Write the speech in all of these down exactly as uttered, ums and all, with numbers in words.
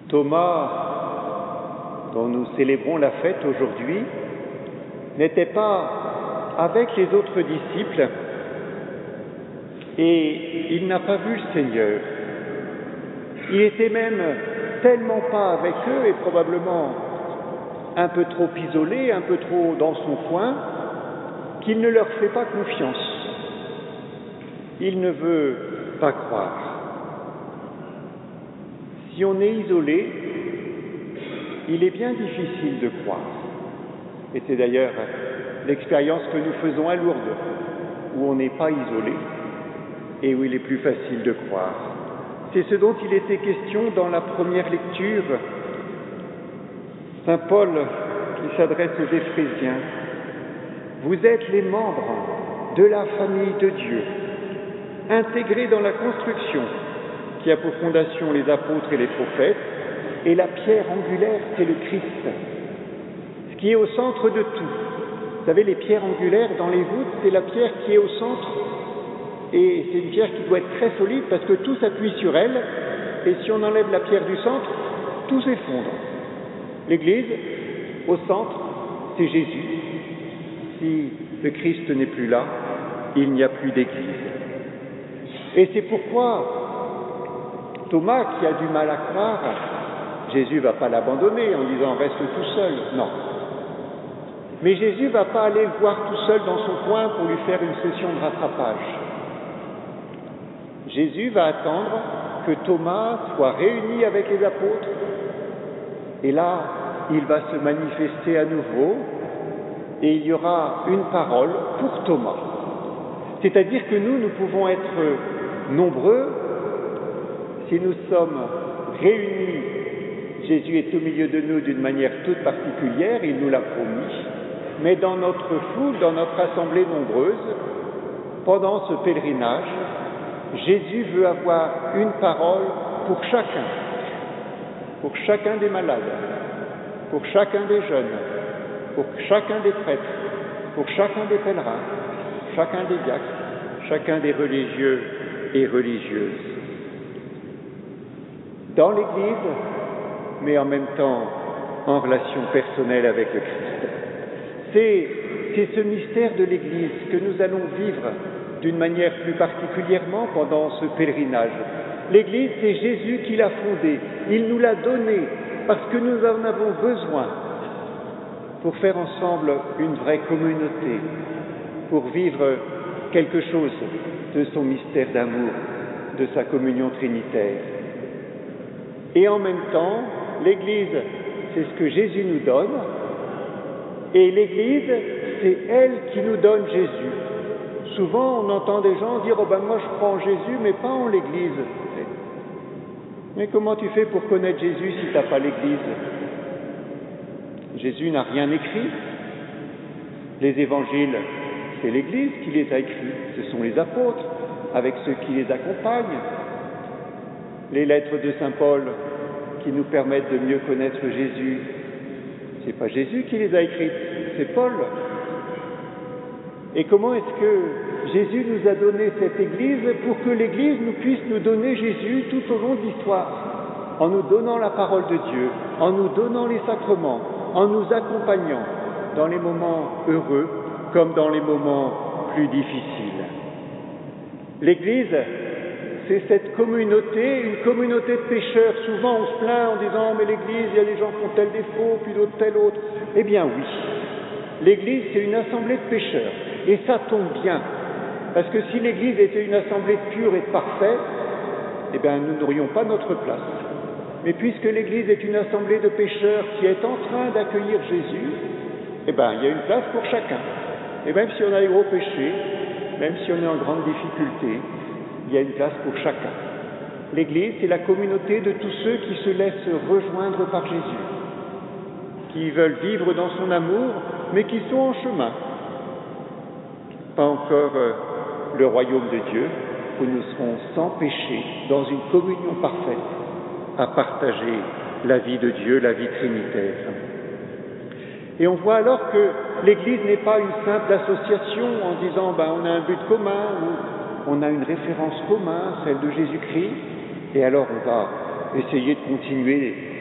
Thomas, dont nous célébrons la fête aujourd'hui, n'était pas avec les autres disciples et il n'a pas vu le Seigneur. Il était même tellement pas avec eux et probablement un peu trop isolé, un peu trop dans son coin, qu'il ne leur fait pas confiance. Il ne veut pas croire. Si on est isolé, il est bien difficile de croire. Et c'est d'ailleurs l'expérience que nous faisons à Lourdes, où on n'est pas isolé et où il est plus facile de croire. C'est ce dont il était question dans la première lecture. Saint Paul qui s'adresse aux Éphésiens. Vous êtes les membres de la famille de Dieu, intégrés dans la construction qui a pour fondation les apôtres et les prophètes, et la pierre angulaire, c'est le Christ, ce qui est au centre de tout. Vous savez, les pierres angulaires dans les voûtes, c'est la pierre qui est au centre, et c'est une pierre qui doit être très solide parce que tout s'appuie sur elle, et si on enlève la pierre du centre, tout s'effondre. L'Église, au centre, c'est Jésus. Si le Christ n'est plus là, il n'y a plus d'Église. Et c'est pourquoi Thomas, qui a du mal à croire, Jésus ne va pas l'abandonner en disant « reste tout seul », non. Mais Jésus ne va pas aller le voir tout seul dans son coin pour lui faire une session de rattrapage. Jésus va attendre que Thomas soit réuni avec les apôtres, et là, il va se manifester à nouveau, et il y aura une parole pour Thomas. C'est-à-dire que nous, nous pouvons être nombreux, si nous sommes réunis, Jésus est au milieu de nous d'une manière toute particulière, il nous l'a promis, mais dans notre foule, dans notre assemblée nombreuse, pendant ce pèlerinage, Jésus veut avoir une parole pour chacun, pour chacun des malades, pour chacun des jeunes, pour chacun des prêtres, pour chacun des pèlerins, chacun des diacres, chacun des religieux et religieuses. Dans l'Église, mais en même temps en relation personnelle avec le Christ. C'est, c'est ce mystère de l'Église que nous allons vivre d'une manière plus particulièrement pendant ce pèlerinage. L'Église, c'est Jésus qui l'a fondée. Il nous l'a donnée parce que nous en avons besoin pour faire ensemble une vraie communauté, pour vivre quelque chose de son mystère d'amour, de sa communion trinitaire. Et en même temps, l'Église, c'est ce que Jésus nous donne, et l'Église, c'est elle qui nous donne Jésus. Souvent, on entend des gens dire « Oh ben moi je crois en Jésus, mais pas en l'Église. » Mais comment tu fais pour connaître Jésus si tu n'as pas l'Église? Jésus n'a rien écrit. Les évangiles, c'est l'Église qui les a écrits. Ce sont les apôtres, avec ceux qui les accompagnent. Les lettres de Saint Paul qui nous permettent de mieux connaître Jésus, c'est pas Jésus qui les a écrites, c'est Paul. Et comment est-ce que Jésus nous a donné cette Église pour que l'Église nous puisse nous donner Jésus tout au long de l'histoire, en nous donnant la parole de Dieu, en nous donnant les sacrements, en nous accompagnant dans les moments heureux comme dans les moments plus difficiles. L'Église, c'est cette communauté, une communauté de pécheurs. Souvent on se plaint en disant « mais l'Église, il y a des gens qui font tel défaut, puis d'autres tel autre ». Eh bien oui, l'Église c'est une assemblée de pécheurs. Et ça tombe bien, parce que si l'Église était une assemblée pure et parfaite, eh bien nous n'aurions pas notre place. Mais puisque l'Église est une assemblée de pécheurs qui est en train d'accueillir Jésus, eh bien il y a une place pour chacun. Et même si on a des gros péchés, même si on est en grande difficulté, il y a une place pour chacun. L'Église, c'est la communauté de tous ceux qui se laissent rejoindre par Jésus, qui veulent vivre dans son amour, mais qui sont en chemin. Pas encore euh, le royaume de Dieu, où nous serons sans péché, dans une communion parfaite, à partager la vie de Dieu, la vie trinitaire. Et on voit alors que l'Église n'est pas une simple association en disant ben, on a un but commun, ou on a une référence commune, celle de Jésus-Christ, et alors on va essayer de continuer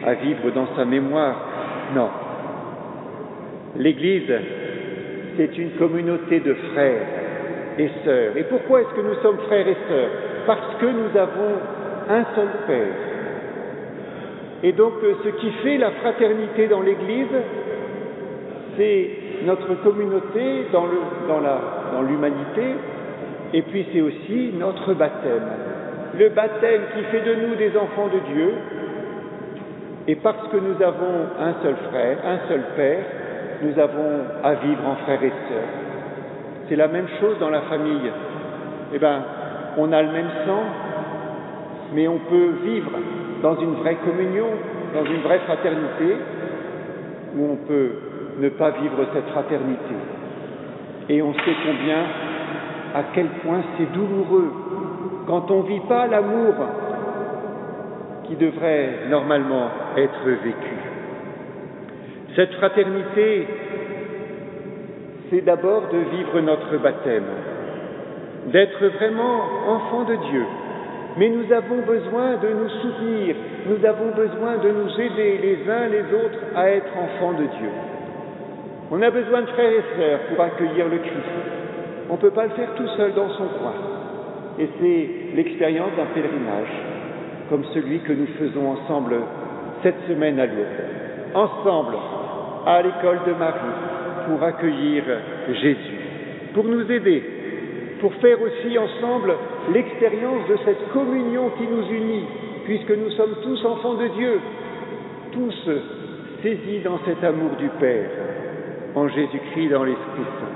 à vivre dans sa mémoire. Non. L'Église, c'est une communauté de frères et sœurs. Et pourquoi est-ce que nous sommes frères et sœurs? Parce que nous avons un seul Père. Et donc, ce qui fait la fraternité dans l'Église, c'est notre communauté dans, le, dans, la, dans l'humanité, et puis c'est aussi notre baptême. Le baptême qui fait de nous des enfants de Dieu, et parce que nous avons un seul frère, un seul Père, nous avons à vivre en frères et sœurs. C'est la même chose dans la famille. Eh bien, on a le même sang, mais on peut vivre dans une vraie communion, dans une vraie fraternité, ou on peut ne pas vivre cette fraternité. Et on sait combien, à quel point c'est douloureux quand on ne vit pas l'amour qui devrait normalement être vécu. Cette fraternité, c'est d'abord de vivre notre baptême, d'être vraiment enfants de Dieu. Mais nous avons besoin de nous soutenir, nous avons besoin de nous aider les uns les autres à être enfants de Dieu. On a besoin de frères et sœurs pour accueillir le Christ. On ne peut pas le faire tout seul dans son coin. Et c'est l'expérience d'un pèlerinage, comme celui que nous faisons ensemble cette semaine à Lourdes. Ensemble, à l'école de Marie, pour accueillir Jésus, pour nous aider, pour faire aussi ensemble l'expérience de cette communion qui nous unit, puisque nous sommes tous enfants de Dieu, tous saisis dans cet amour du Père, en Jésus-Christ, dans l'Esprit Saint.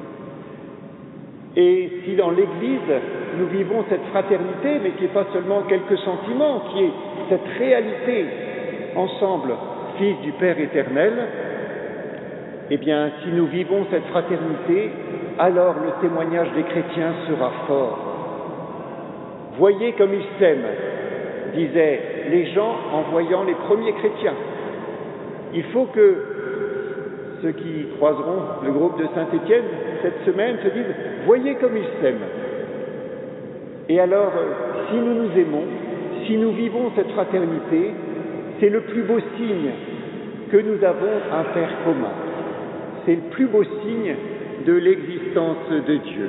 Et si dans l'Église, nous vivons cette fraternité, mais qui n'est pas seulement quelques sentiments, qui est cette réalité, ensemble, fils du Père éternel, eh bien, si nous vivons cette fraternité, alors le témoignage des chrétiens sera fort. Voyez comme ils s'aiment, disaient les gens en voyant les premiers chrétiens. Il faut que ceux qui croiseront le groupe de Saint-Étienne cette semaine se disent « Voyez comme ils s'aiment ». Et alors, si nous nous aimons, si nous vivons cette fraternité, c'est le plus beau signe que nous avons un Père commun. C'est le plus beau signe de l'existence de Dieu,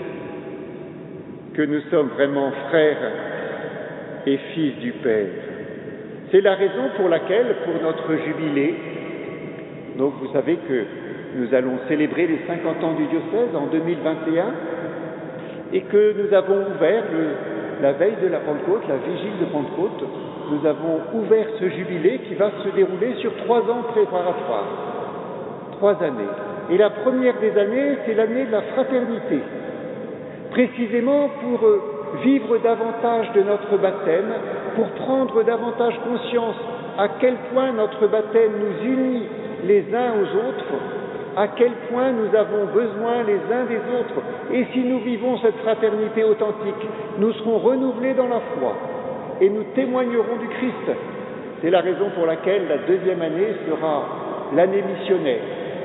que nous sommes vraiment frères et fils du Père. C'est la raison pour laquelle, pour notre jubilé, donc vous savez que nous allons célébrer les cinquante ans du diocèse en deux mille vingt et un, et que nous avons ouvert, le, la veille de la Pentecôte, la vigile de Pentecôte, nous avons ouvert ce jubilé qui va se dérouler sur trois ans préparatoires, trois années. Et la première des années, c'est l'année de la fraternité, précisément pour vivre davantage de notre baptême, pour prendre davantage conscience à quel point notre baptême nous unit les uns aux autres, à quel point nous avons besoin les uns des autres. Et si nous vivons cette fraternité authentique, nous serons renouvelés dans la foi et nous témoignerons du Christ. C'est la raison pour laquelle la deuxième année sera l'année missionnaire.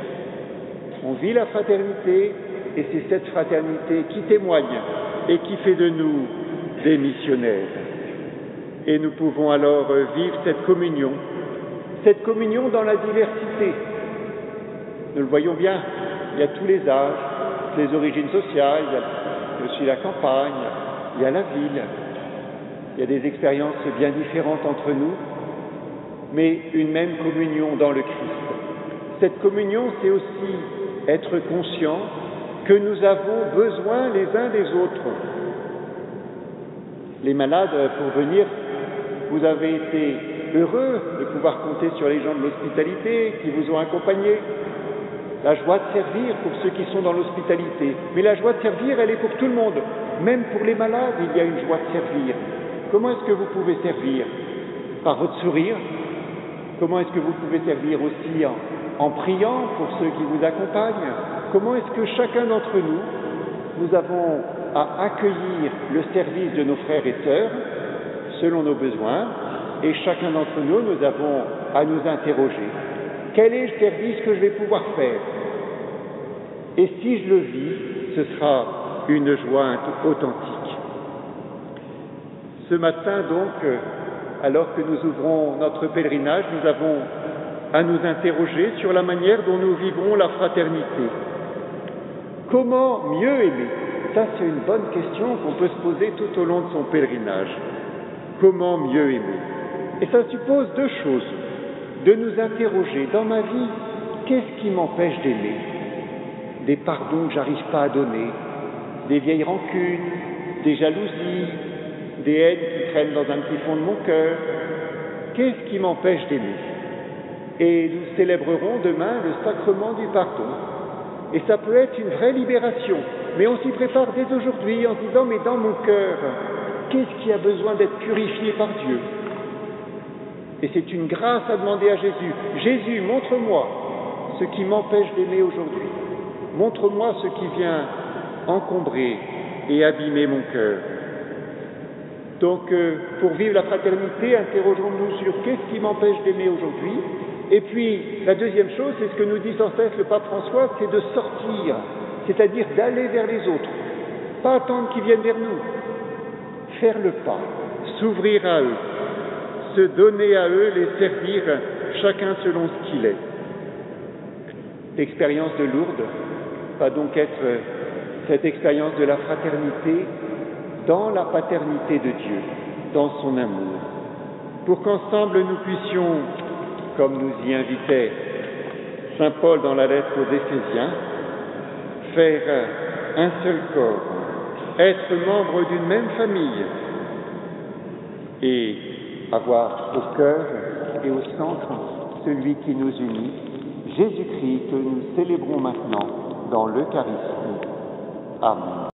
On vit la fraternité et c'est cette fraternité qui témoigne et qui fait de nous des missionnaires. Et nous pouvons alors vivre cette communion, cette communion dans la diversité. Nous le voyons bien, il y a tous les âges, les origines sociales, il y a aussi la campagne, il y a la ville, il y a des expériences bien différentes entre nous, mais une même communion dans le Christ. Cette communion, c'est aussi être conscient que nous avons besoin les uns des autres. Les malades, pour venir, vous avez été heureux de pouvoir compter sur les gens de l'hospitalité qui vous ont accompagnés. La joie de servir pour ceux qui sont dans l'hospitalité. Mais la joie de servir, elle est pour tout le monde. Même pour les malades, il y a une joie de servir. Comment est-ce que vous pouvez servir? Par votre sourire. Comment est-ce que vous pouvez servir aussi en, en priant pour ceux qui vous accompagnent? Comment est-ce que chacun d'entre nous, nous avons à accueillir le service de nos frères et sœurs selon nos besoins, et chacun d'entre nous, nous avons à nous interroger. Quel est le service que je vais pouvoir faire? Et si je le vis, ce sera une joie authentique. Ce matin, donc, alors que nous ouvrons notre pèlerinage, nous avons à nous interroger sur la manière dont nous vivrons la fraternité. Comment mieux aimer? Ça, c'est une bonne question qu'on peut se poser tout au long de son pèlerinage. Comment mieux aimer? Et ça suppose deux choses. De nous interroger, dans ma vie, qu'est-ce qui m'empêche d'aimer? Des pardons que j'arrive pas à donner, des vieilles rancunes, des jalousies, des haines qui traînent dans un petit fond de mon cœur. Qu'est-ce qui m'empêche d'aimer? Et nous célébrerons demain le sacrement du pardon. Et ça peut être une vraie libération, mais on s'y prépare dès aujourd'hui en se disant, mais dans mon cœur, qu'est-ce qui a besoin d'être purifié par Dieu? Et c'est une grâce à demander à Jésus. Jésus, montre-moi ce qui m'empêche d'aimer aujourd'hui. Montre-moi ce qui vient encombrer et abîmer mon cœur. Donc, euh, pour vivre la fraternité, interrogeons-nous sur qu'est-ce qui m'empêche d'aimer aujourd'hui. Et puis, la deuxième chose, c'est ce que nous dit sans cesse le pape François, c'est de sortir, c'est-à-dire d'aller vers les autres. Pas attendre qu'ils viennent vers nous. Faire le pas, s'ouvrir à eux, se donner à eux, les servir, chacun selon ce qu'il est. L'expérience de Lourdes va donc être cette expérience de la fraternité dans la paternité de Dieu, dans son amour, pour qu'ensemble nous puissions, comme nous y invitait saint Paul dans la lettre aux Éphésiens, faire un seul corps, être membre d'une même famille et avoir au cœur et au centre celui qui nous unit, Jésus-Christ, que nous célébrons maintenant dans l'Eucharistie. Amen.